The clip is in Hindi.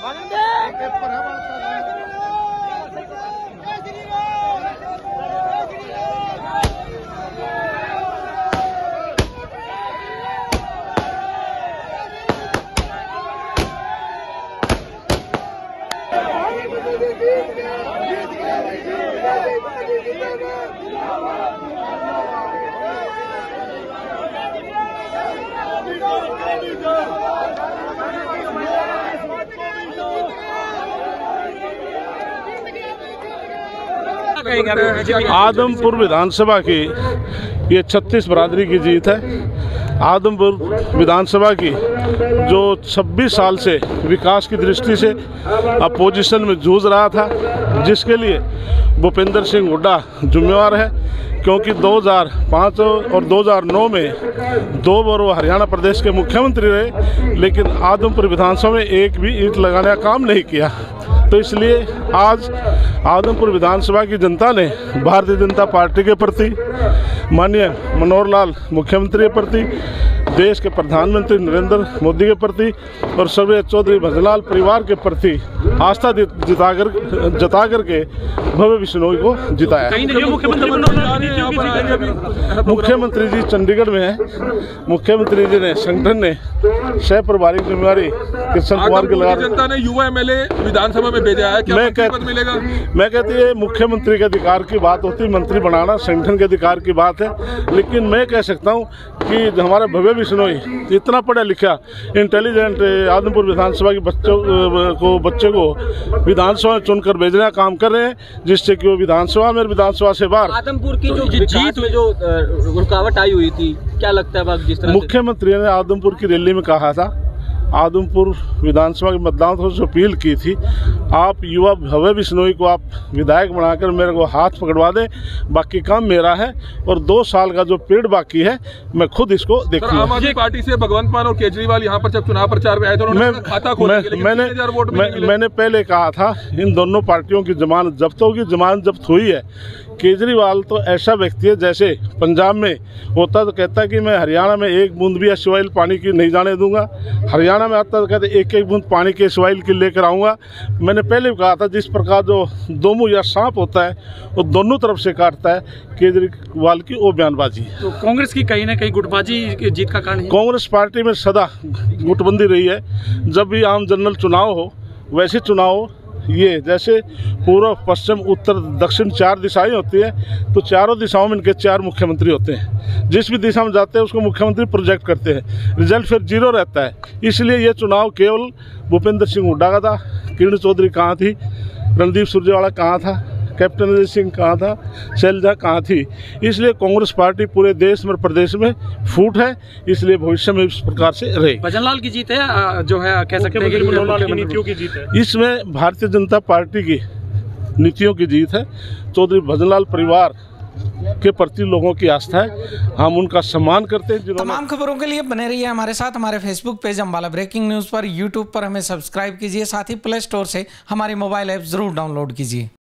आदमपुर विधानसभा की ये 36 बरादरी की जीत है। आदमपुर विधानसभा की जो 26 साल से विकास की दृष्टि से अपोजिशन में जूझ रहा था, जिसके लिए भूपेंद्र सिंह हुड्डा जिम्मेवार है, क्योंकि 2005 और 2009 में 2 बार वो हरियाणा प्रदेश के मुख्यमंत्री रहे, लेकिन आदमपुर विधानसभा में एक भी ईंट लगाने का काम नहीं किया। तो इसलिए आज आदमपुर विधानसभा की जनता ने भारतीय जनता पार्टी के प्रति, माननीय मनोहर लाल मुख्यमंत्री के प्रति, देश के प्रधानमंत्री नरेंद्र मोदी के प्रति और सर्वे चौधरी भजनलाल परिवार के प्रति आस्था जता करके भव्य बिश्नोई को जिताया। मुख्यमंत्री जी चंडीगढ़ में है। मुख्यमंत्री जी ने संगठन ने सह प्रभारी जिम्मेवारी कृष्ण कुमार के लगा। जनता ने युवा एमएलए विधानसभा में भेजा है, क्या पद मिलेगा? मैं कहती है मुख्यमंत्री के अधिकार की बात होती, मंत्री बनाना संगठन के अधिकार की बात है, लेकिन मैं कह सकता हूँ कि हमारा भव्य बिश्नोई इतना पढ़ा लिखा इंटेलिजेंट आदमपुर विधानसभा के बच्चे को विधानसभा में चुनकर भेजने का काम कर रहे हैं, जिससे कि वो विधानसभा से बाहर। आदमपुर की जो जीत में जो रुकावट आई हुई थी, क्या लगता है जिस तरह मुख्यमंत्री ने आदमपुर की रैली में कहा था, आदमपुर विधानसभा के मतदाताओं से अपील की थी, आप युवा भव्य बिश्नोई को आप विधायक बनाकर मेरे को हाथ पकड़वा दें, बाकी काम मेरा है और 2 साल का जो पीरियड बाकी है मैं खुद इसको देखूंगा। आम आदमी पार्टी से भगवंत मान और केजरीवाल यहाँ पर जब चुनाव प्रचार में आए थे, उन्होंने खाता खोला, मैंने पहले कहा था इन दोनों पार्टियों की जमानत जब्त होगी। जमानत जब्त हुई है। केजरीवाल तो ऐसा व्यक्ति है, जैसे पंजाब में होता तो कहता कि मैं हरियाणा में एक बूंद भी एसवाइल पानी की नहीं जाने दूंगा, हरियाणा में आता तो कहते एक बूंद पानी के एसवाइल की लेकर आऊँगा। मैंने पहले भी कहा था, जिस प्रकार जो दो मुँह या सांप होता है वो दोनों तरफ से काटता है, केजरीवाल की वो बयानबाजी। तो कांग्रेस की कहीं ना कहीं गुटबाजी जीत का कारण है। कांग्रेस पार्टी में सदा गुटबंदी रही है। जब भी आम जनरल चुनाव हो, वैसे चुनाव हो, ये जैसे पूर्व पश्चिम उत्तर दक्षिण 4 दिशाएं होती है, तो चारों दिशाओं में इनके 4 मुख्यमंत्री होते हैं। जिस भी दिशा में जाते हैं उसको मुख्यमंत्री प्रोजेक्ट करते हैं, रिजल्ट फिर 0 रहता है। इसलिए ये चुनाव केवल भूपेंद्र सिंह हुड्डा का था। किरण चौधरी कहाँ थी, रणदीप सुरजेवाला कहाँ था, कैप्टन अजय सिंह कहाँ था, शैलजा कहाँ थी। इसलिए कांग्रेस पार्टी पूरे देश में प्रदेश में फूट है, इसलिए भविष्य में इस प्रकार से रहे। भजनलाल की जीत है, जो है कह सकते हैं कि मनोहर की नीतियों की जीत है। इसमें भारतीय जनता पार्टी की नीतियों की जीत है। चौधरी भजनलाल परिवार के प्रति लोगों की आस्था है, हम उनका सम्मान करते हैं। तमाम खबरों के लिए बने रहिए हमारे साथ। हमारे Facebook page Ambala breaking news पर, यूट्यूब पर हमें सब्सक्राइब कीजिए, साथ ही प्ले स्टोर से हमारी मोबाइल ऐप जरूर डाउनलोड कीजिए।